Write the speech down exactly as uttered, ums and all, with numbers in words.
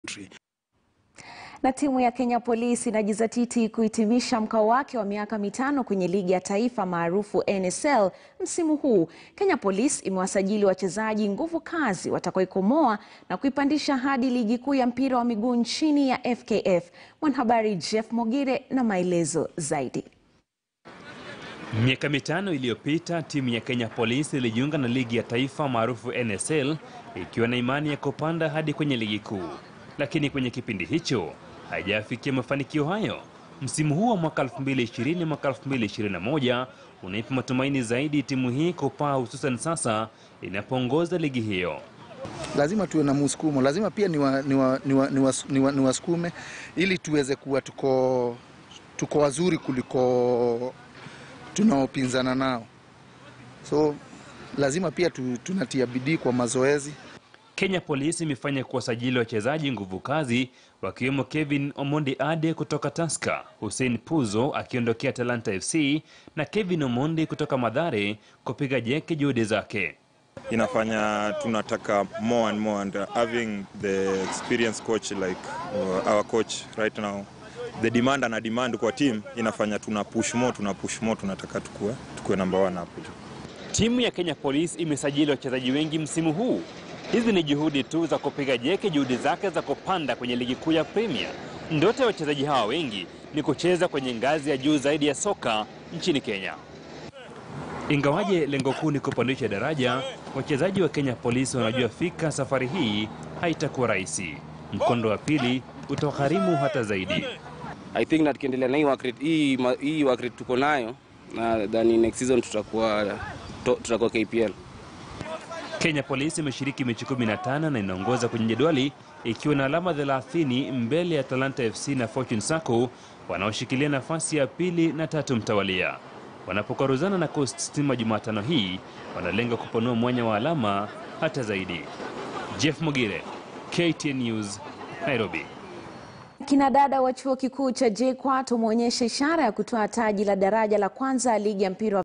Na timu ya Kenya Police inajizatiti kuhitimisha mkao wake wa miaka mitano kwenye ligi ya taifa maarufu N S L msimu huu. Kenya Police imewasajili wachezaji nguvu kazi watakaoikomoa na kuipandisha hadi ligi kuu ya mpira wa miguu nchini ya F K F. Mwanahabari Jeff Mogire na maelezo zaidi. Miaka mitano iliyopita timu ya Kenya Police ilijiunga na ligi ya taifa maarufu N S L ikiwa na imani ya kupanda hadi kwenye ligi kuu. Lakini kwenye kipindi hicho haijafikia mafanikio hayo. Msimu huu wa mwaka elfu mbili ishirini mwaka elfu mbili ishirini na moja unaipa matumaini zaidi timu hii kupaa, hususan sasa inapoongoza ligi hiyo. Lazima tuwe na msukumo, lazima pia ni wa, ni wa, ni wa, ni wa, ni wa, ni wasukume ili tuweze kuwa tuko tuko wazuri kuliko tunaopinzana nao. So lazima pia tu, tunatia bidii kwa mazoezi. Kenya Police imefanya kuwasajili wachezaji nguvu kazi wakiwemo Kevin Omondi Ade kutoka Tusker, Hussein Puzo akiondokea Talanta F C na Kevin Omondi kutoka Mathare kupiga jeki juhudi zake. Inafanya tunataka more and more, and having the experienced coach like uh, our coach right now, the demand and demand kwa team inafanya tuna push more, tuna push more, tunataka tukue tukue number one hapo. Timu ya Kenya Police imesajili wachezaji wengi msimu huu. Hizi ni juhudi tu za kupiga jeki juhudi zake za kupanda kwenye ligi kuu ya Premier. Ndoto ya wachezaji hawa wengi ni kucheza kwenye ngazi ya juu zaidi ya soka nchini Kenya. Ingawaje lengo kuu ni kupandisha daraja, wachezaji wa Kenya Police wanajua fika safari hii haitakuwa rahisi. Mkondo wa pili utagharimu hata zaidi. I think that kiendelea na hii work rate hii hii work rate tuko nayo, na then next season tutakuwa tutakuwa K P L. Kenya Police imeshiriki mechi kumi na tano na inaongoza kwenye jedwali ikiwa na alama thelathini mbele ya Talanta F C na Fortune Sacco wanaoshikilia nafasi ya pili na tatu mtawalia. Wanapokaruzana na Coast Stima Jumatano hii, wanalenga kupanua mwanya wa alama hata zaidi. Jeff Mogire, K T N News, Nairobi. Kina dada wa chuo kikuu cha J K U A T wameonyesha ishara ya kutoa taji la daraja la kwanza ligi ya mpira